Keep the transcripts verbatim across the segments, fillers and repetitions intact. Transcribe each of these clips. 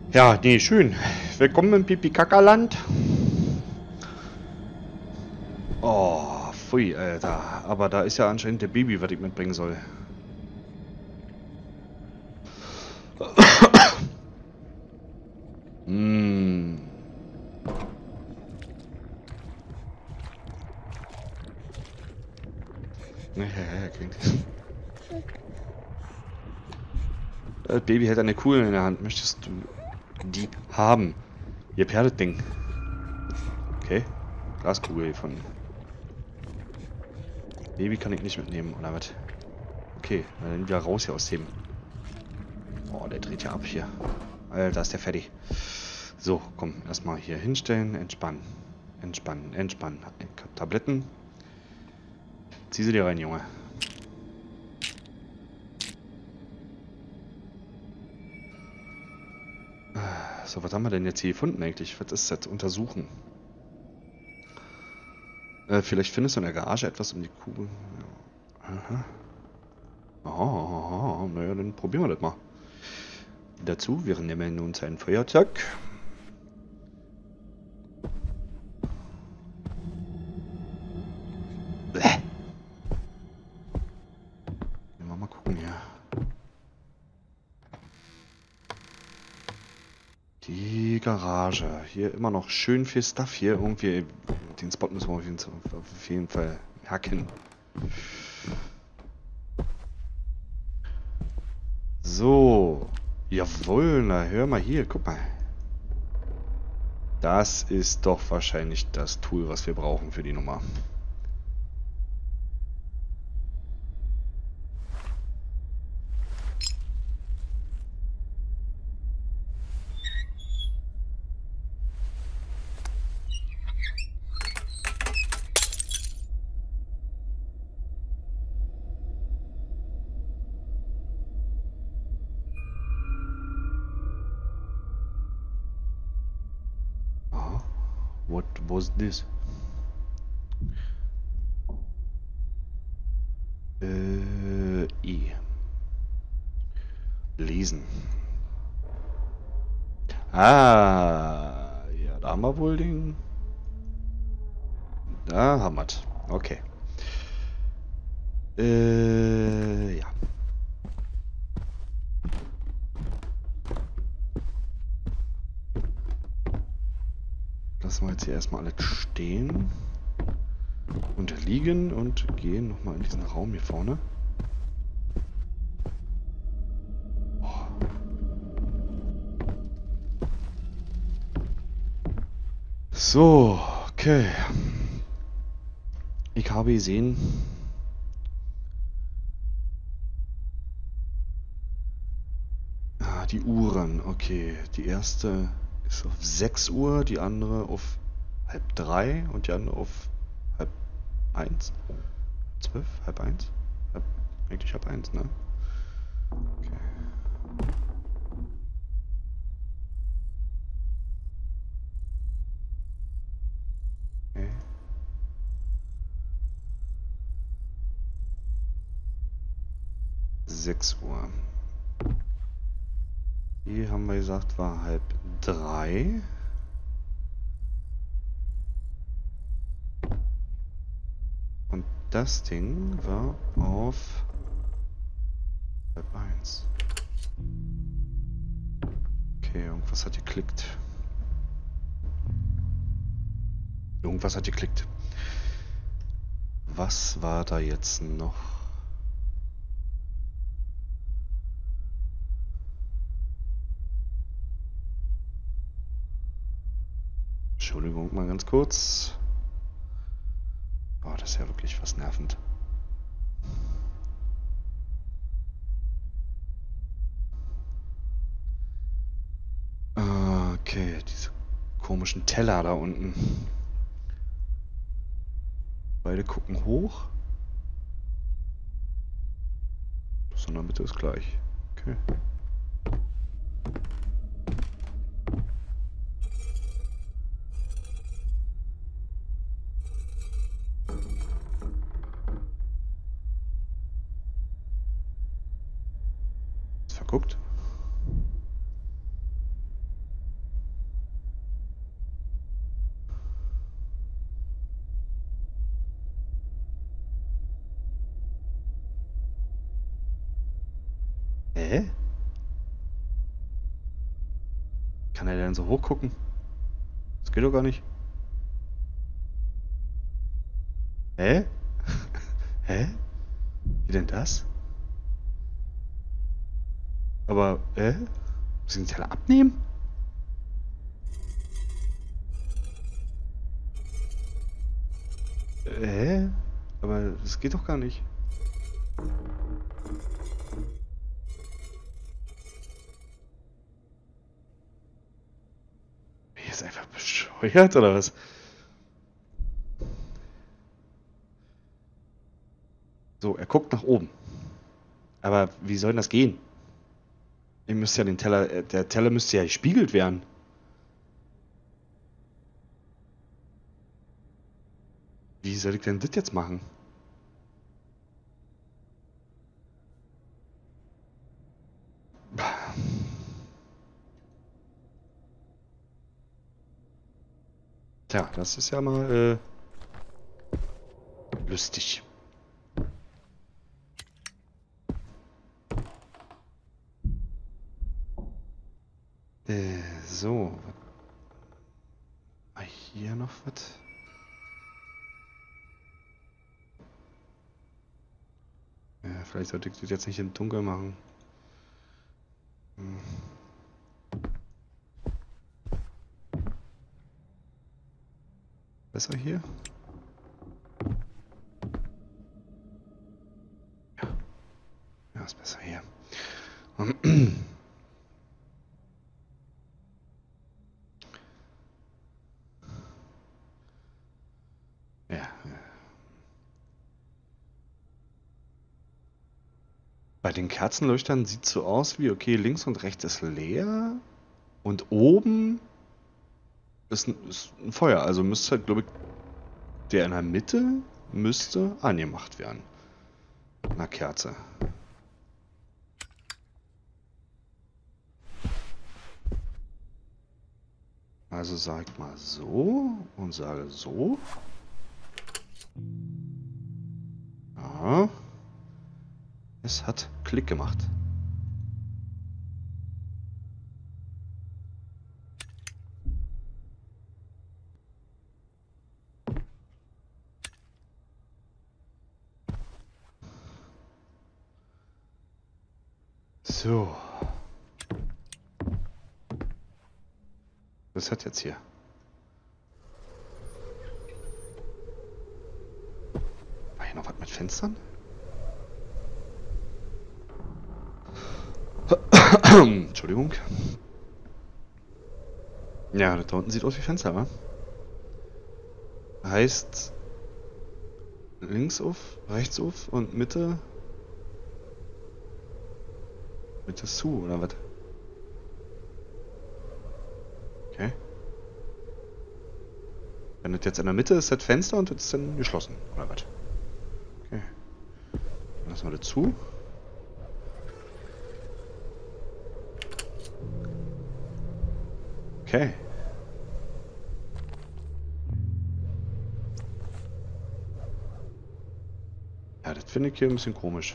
Ja, nee, schön. Willkommen im Pipi-Kaka-Land. Oh, pfui, Alter. Aber da ist ja anscheinend der Baby, was ich mitbringen soll. Hm. Das Baby hält eine Kugel in der Hand. Möchtest du die haben? Hier, per das Ding. Okay. Glaskugel gefunden. Baby kann ich nicht mitnehmen, oder was? Okay, dann wieder raus hier aus dem. Oh, der dreht ja ab hier. Alter, ist der fertig. So, komm, erstmal hier hinstellen, entspannen. Entspannen, entspannen. Tabletten. Zieh sie dir rein, Junge. So, was haben wir denn jetzt hier gefunden eigentlich? Was ist das? Untersuchen. Äh, vielleicht findest du in der Garage etwas um die Kugel. Aha. Oh, naja, dann probieren wir das mal. Dazu, wir nehmen uns ein Feuerzeug. Bäh. Mal gucken hier. Die Garage. Hier immer noch schön viel Stuff hier. Irgendwie, den Spot müssen wir auf jeden, auf jeden Fall hacken. So. Jawohl, na hör mal hier, guck mal. Das ist doch wahrscheinlich das Tool, was wir brauchen für die Nummer. What was this? Äh, I. Lesen. Ah, ja, da haben wir wohl den. Da haben wir es. Okay. Äh, ja. Lassen wir jetzt hier erstmal alles stehen. Und liegen und gehen nochmal in diesen Raum hier vorne. Oh. So, okay. Ich habe gesehen. Ah, die Uhren. Okay, die erste ist auf sechs Uhr, die andere auf halb drei und die andere auf halb eins. Zwölf? Halb eins? Halb, eigentlich halb eins, ne? Okay. Okay. sechs Uhr. Hier haben wir gesagt, war halb drei. Und das Ding war auf halb eins. Okay, irgendwas hat geklickt. Irgendwas hat geklickt. Was war da jetzt noch? Entschuldigung, mal ganz kurz. Oh, das ist ja wirklich was nervend. Okay, diese komischen Teller da unten. Beide gucken hoch. Das in der Mitte ist gleich. Okay. Ist verguckt. Hä? Kann er denn so hochgucken? Das geht doch gar nicht. Hä? Hä? Wie denn das? Aber, hä? Muss ich den Teller abnehmen? Hä? Aber das geht doch gar nicht. Hier ist einfach bescheuert, oder was? So, er guckt nach oben. Aber wie soll denn das gehen? Ihr müsst ja den Teller, äh, der Teller müsste ja gespiegelt werden. Wie soll ich denn das jetzt machen? Tja, das ist ja mal äh, lustig. Äh, so. Ah, hier noch was? Ja, vielleicht sollte ich das jetzt nicht im Dunkeln machen. Hm. Besser hier? Ja. Ja, ist besser hier. Ja, ja. Bei den Kerzenleuchtern sieht es so aus wie, okay, links und rechts ist leer und oben ist ein, ist ein Feuer. Also müsste halt, glaube ich, der in der Mitte müsste angemacht werden. Eine Kerze. Also sag ich mal so und sage so. Ja. Es hat Klick gemacht. So. Was hat jetzt hier? War hier noch was mit Fenstern? Entschuldigung. Ja, das da unten sieht aus wie Fenster, wa? Heißt links auf, rechts auf und Mitte. Mitte ist zu, oder was? Okay. Wenn das jetzt in der Mitte ist, das Fenster und das ist dann geschlossen, oder was? Okay. Dann lassen wir das zu. Okay. Ja, das finde ich hier ein bisschen komisch.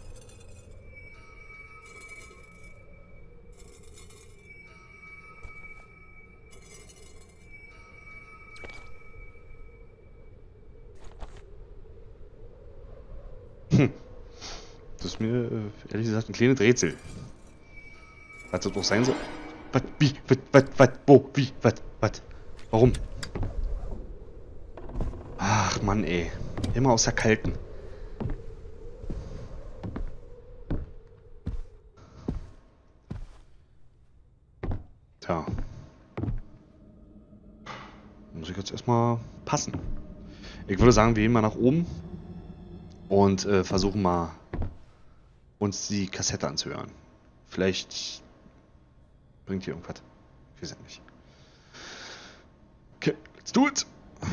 Hm. Das ist mir, äh, ehrlich gesagt, ein kleines Rätsel. Was das doch sein soll. Was, wie, was, was, was, wo, wie, was, was, warum? Ach, Mann, ey. Immer aus der Kalten. Tja. Muss ich jetzt erstmal passen. Ich würde sagen, wir gehen mal nach oben und äh, versuchen mal, uns die Kassette anzuhören. Vielleicht bringt hier irgendwas. Ich weiß ja nicht. Okay, let's do it!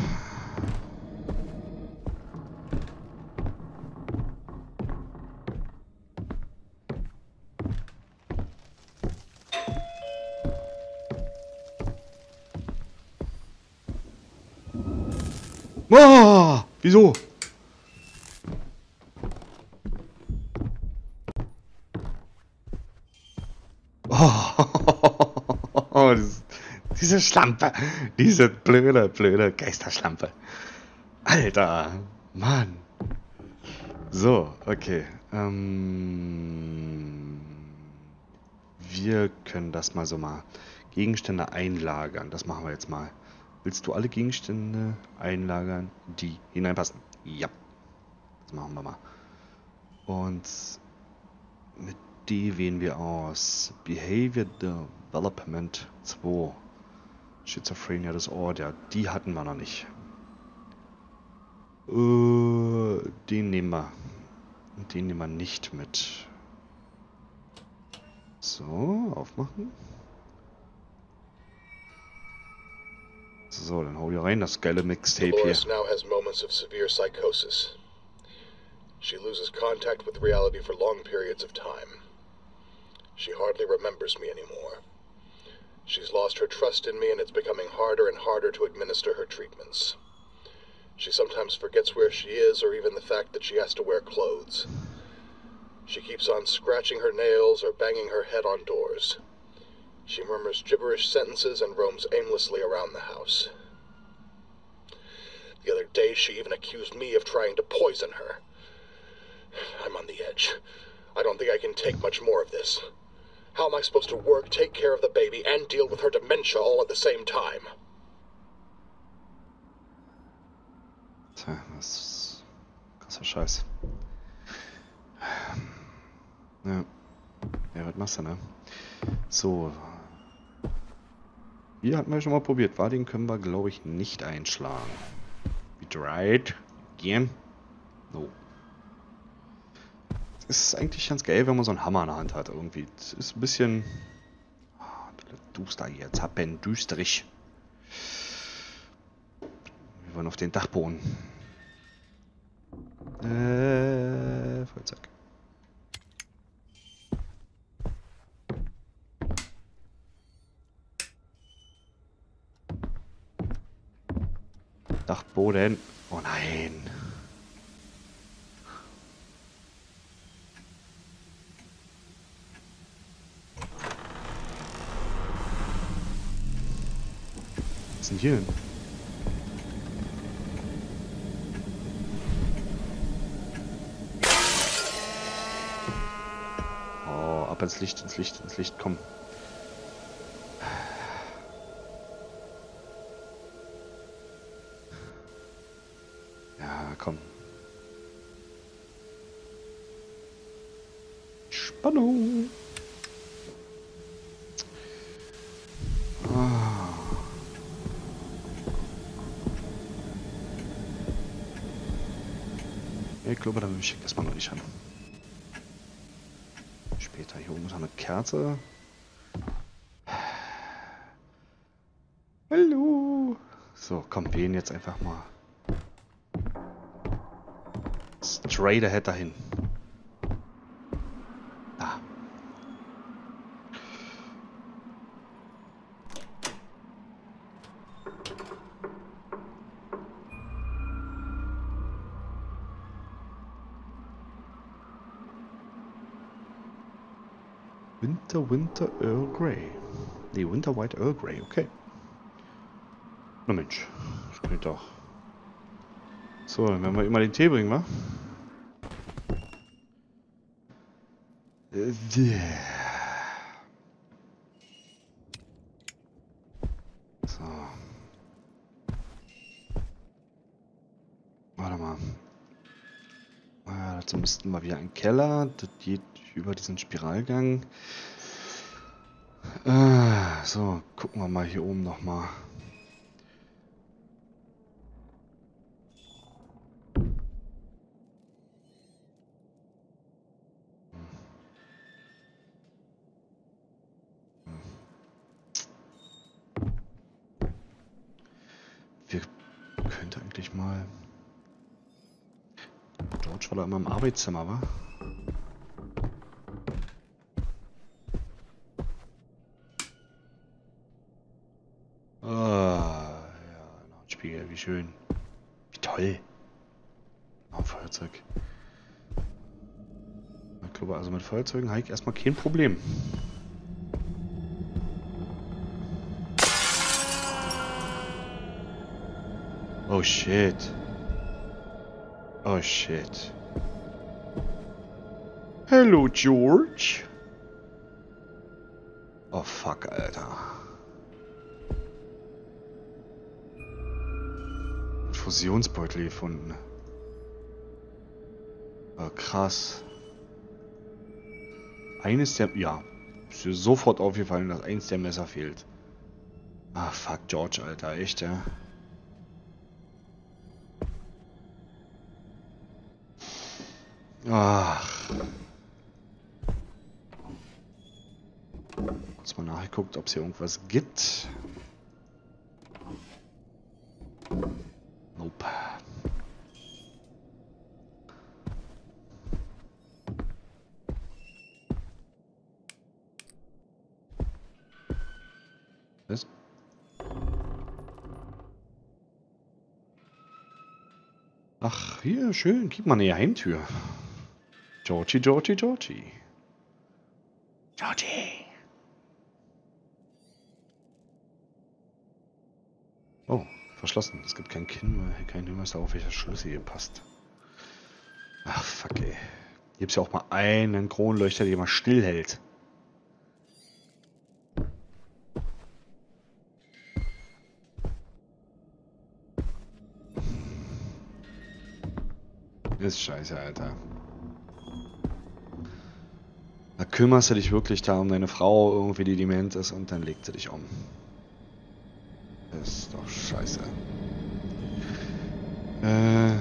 Oh, wieso? diese Schlampe. Diese blöde, blöde Geisterschlampe. Alter. Mann. So, okay. Ähm, wir können das mal so mal. Gegenstände einlagern. Das machen wir jetzt mal. Willst du alle Gegenstände einlagern, die hineinpassen? Ja. Das machen wir mal. Und mit D wählen wir aus. Behavior Development zwei. Schizophrenia Disorder. Die hatten wir noch nicht. Uh, den nehmen wir. Den nehmen wir nicht mit. So, aufmachen. So, dann hau hier rein, das geile Mixtape hier. Dolores now has moments of severe psychosis. She loses contact with reality for long periods of time. She hardly remembers me anymore. She's lost her trust in me, and it's becoming harder and harder to administer her treatments. She sometimes forgets where she is, or even the fact that she has to wear clothes. She keeps on scratching her nails or banging her head on doors. She murmurs gibberish sentences and roams aimlessly around the house. The other day, she even accused me of trying to poison her. I'm on the edge. I don't think I can take much more of this. How am I supposed to work, take care of the baby, and deal with her dementia all at the same time? Tja, das ist krasser Scheiß. Ja. Ja, was machst du, ne? So. Hier hatten wir schon mal probiert. War, den können wir, glaube ich, nicht einschlagen. We tried. Again. No. Es ist eigentlich ganz geil, wenn man so einen Hammer in der Hand hat, irgendwie. Es ist ein bisschen... Oh, duster hier. Zappen, düsterig. Wir wollen auf den Dachboden. Äh, Feuerzeug. Dachboden. Oh nein. Was ist denn hier hin? Oh, ab ins Licht, ins Licht, ins Licht, komm. Ja, komm. Spannung. Ah. Ich glaube, dann schickt das mal noch nicht an. Später. Hier oben ist eine Kerze. Hallo. So, komm, wir gehen jetzt einfach mal straight ahead dahin. Da. Winter, Winter Earl Grey. Nee, Winter White Earl Grey, okay. Na Mensch, das klingt doch. So, dann werden wir immer den Tee bringen, wa? Äh, yeah. So. Warte mal. Ah, dazu müssten wir wieder einen Keller. Das geht über diesen Spiralgang. Ah, so, gucken wir mal hier oben nochmal. Wir könnten eigentlich mal... George war da immer im Arbeitszimmer, wa? Ah, ja, noch ein Spiegel, wie schön. Wie toll. Noch ein Feuerzeug. Ich glaube, also mit Feuerzeugen habe ich erstmal kein Problem. Oh shit. Oh shit. Hello, George. Oh fuck, Alter. Fusionsbeutel gefunden. Oh, krass. Eines der... Ja. Ist dir sofort aufgefallen, dass eins der Messer fehlt. Ah, fuck, George, Alter. Echt, ja. Ach. Kurz mal nachgeguckt, ob es hier irgendwas gibt. Nope. Was? Ach, hier, schön. Gib mal eine Geheimtür. Georgie, Georgie, Georgie. Georgie. Oh, verschlossen. Es gibt kein Kind, kein Hinweis darauf, welcher Schlüssel hier passt. Ach, fuck, ey. Hier gibt's ja auch mal einen Kronleuchter, der mal stillhält. Ist scheiße, Alter. Da kümmerst du dich wirklich da um deine Frau, irgendwie die dement ist, und dann legt sie dich um. Das ist doch scheiße. Äh...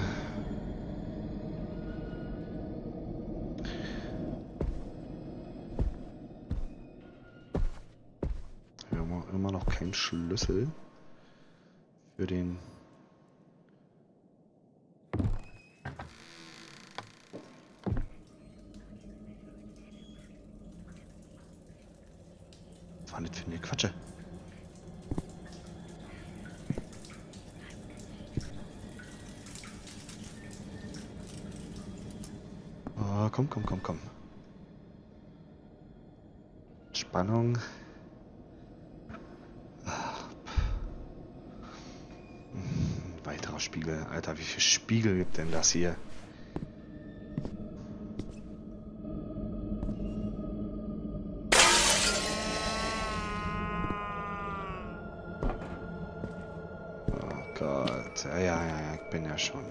Wir haben immer noch keinen Schlüssel für den... Was war das für eine Quatsche? Oh, komm, komm, komm, komm. Spannung. Ein weiterer Spiegel. Alter, wie viel Spiegel gibt denn das hier? Oh Gott. Ja, ja, ja, ich bin ja schon.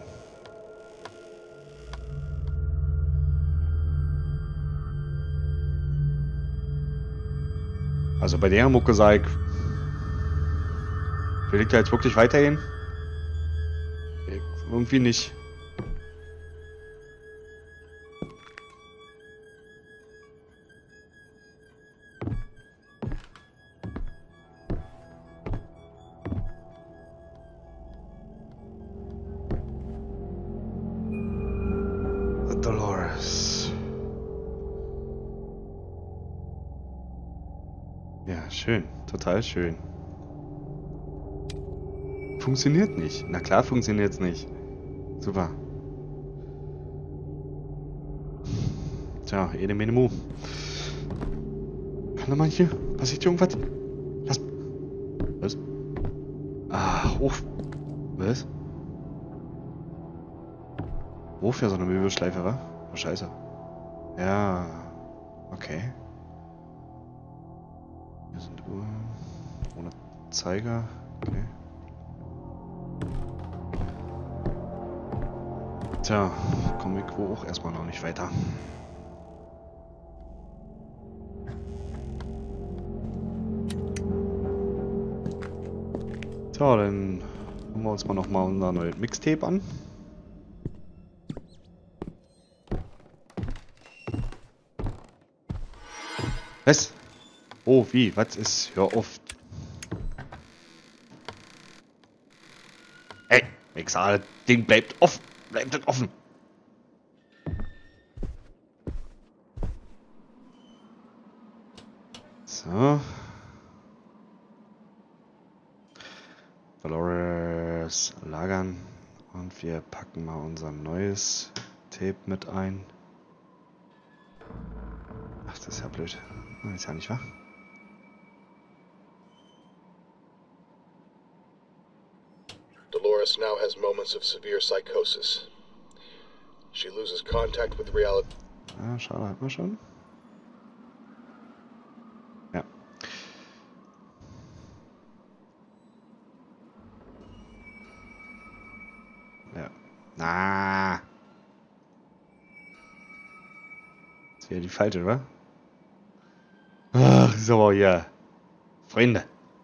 Also bei der Mucke sag ich, will ich da jetzt wirklich weitergehen? Ich, irgendwie nicht. Dolores. Ja, schön. Total schön. Funktioniert nicht. Na klar funktioniert es nicht. Super. Tja, ene mene mu. Kann da mal hier? Passiert hier irgendwas? Lass... Was? Ah, Hof... Was? Wofür so eine Möbelschleife, wa? Oh, scheiße. Ja. Okay. Hier sind Uhren. Ohne Zeiger. Okay. Tja, komme ich wohl auch erstmal noch nicht weiter. So, dann hören wir uns mal nochmal unser neues Mixtape an. Was? Oh, wie? Was ist? Hör auf. Ey, ich sage, das Ding bleibt offen. Bleibt das offen. So. Dolores lagern. Und wir packen mal unser neues Tape mit ein. Ach, das ist ja blöd. Ist ja nicht wahr? Dolores now has moments of severe psychosis. She loses contact with reality. Ah, schade, hat man schon. Ja. Ja. Na. Das wäre die falsche, oder? Ach, so, ja. Freunde.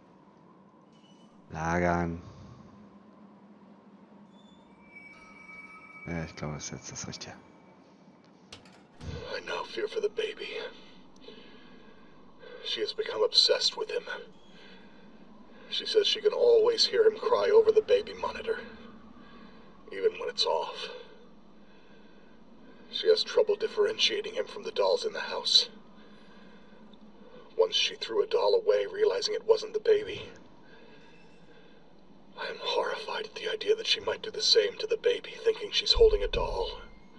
Lagern. Ja, ich glaube, das ist jetzt das Richtige. I now fear for the baby. She has become obsessed with him. She says she can always hear him cry over the baby monitor, even when it's off. She has trouble differentiating him from the dolls in the house. Once she threw a doll away, realizing it wasn't the baby. I am horrified at the idea that she might do the same to the baby, thinking she's holding a doll.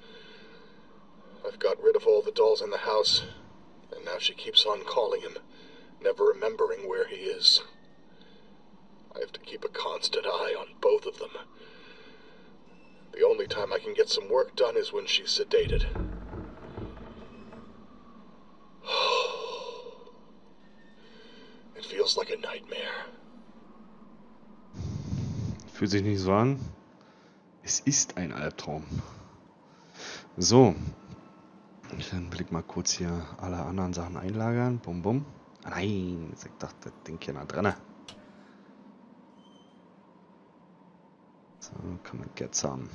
I've got rid of all the dolls in the house, and now she keeps on calling him, never remembering where he is. I have to keep a constant eye on both of them. The only time I can get some work done is when she's sedated. It feels like a nightmare. Fühlt sich nicht so an. Es ist ein Albtraum. So. Dann will ich mal kurz hier alle anderen Sachen einlagern. Bum, bum. Ah, nein, ich dachte, das Ding hier noch dran. So, kann man jetzt haben.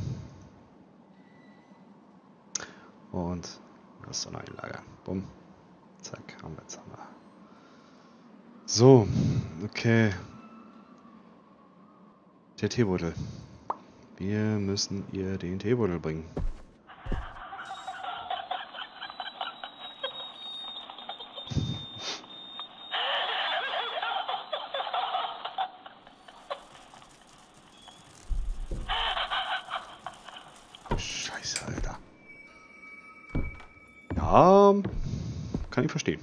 Und das dann einlagern. Bumm. Zack, haben wir jetzt haben wir. So, okay. Der Teebeutel. Wir müssen ihr den Teebeutel bringen. Scheiße, Alter. Ja, kann ich verstehen.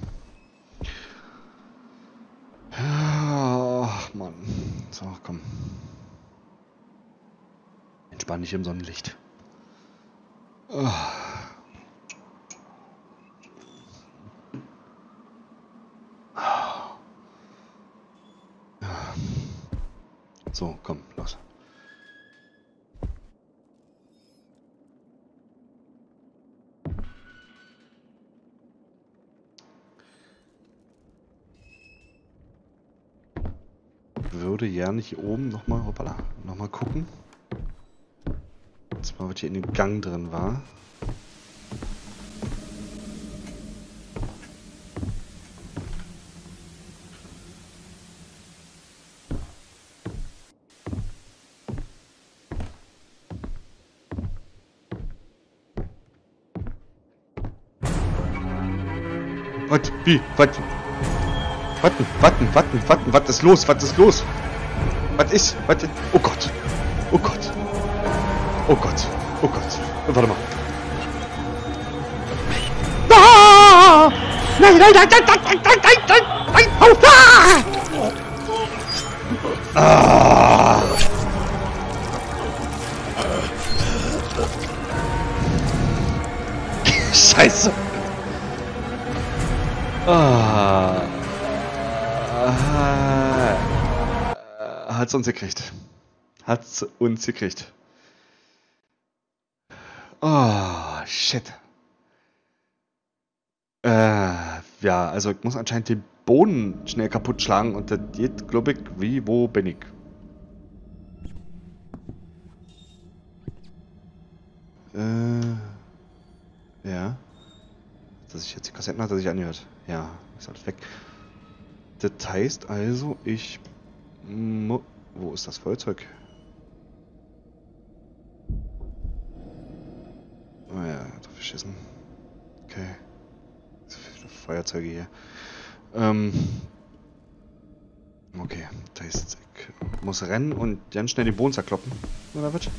Ach, Mann. So, komm. Entspann dich im Sonnenlicht. Oh. So, komm, los. Würde ja nicht hier oben nochmal, hoppala, nochmal gucken. Das war, was hier in dem Gang drin war. Was? Wie? Was? Warten, warten, warten, warten, was ist los? Was ist los? Was ist? Was ist? Oh Gott. Oh Gott. Oh Gott. Oh Gott. Warte mal. Ah! Nein, nein, nein, nein, nein, nein, nein, nein, nein, auf! Ah! Scheiße. Ah. Ah. Hat's uns gekriegt. Hat's uns gekriegt. Oh, shit. Äh, ja, also ich muss anscheinend den Boden schnell kaputt schlagen und das geht, glaube ich, wie, wo bin ich? Äh, ja. Dass ich jetzt die Kassetten hat, dass sich angehört. Ja, ist alles weg. Das heißt also, ich... Wo ist das Feuerzeug? Oh ja, drauf geschissen. Okay. So viele Feuerzeuge hier. Ähm. Okay, das heißt, ich muss rennen und ganz schnell den Boden zerkloppen. Oder was?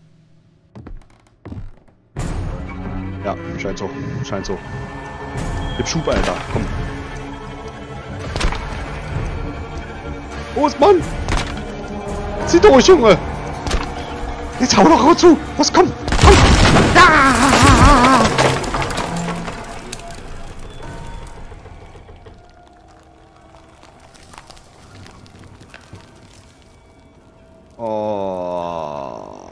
Ja, scheint so. Scheint so. Gib Schub, Alter. Komm. Los, Mann! Zieh durch, Junge! Jetzt hau doch zu! Was kommt? Komm! Ja! Oh.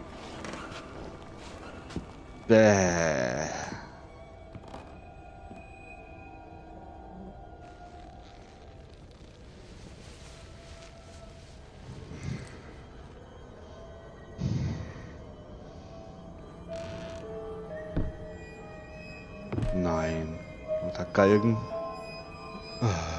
Bäh. Nein. Unter Galgen. Ah.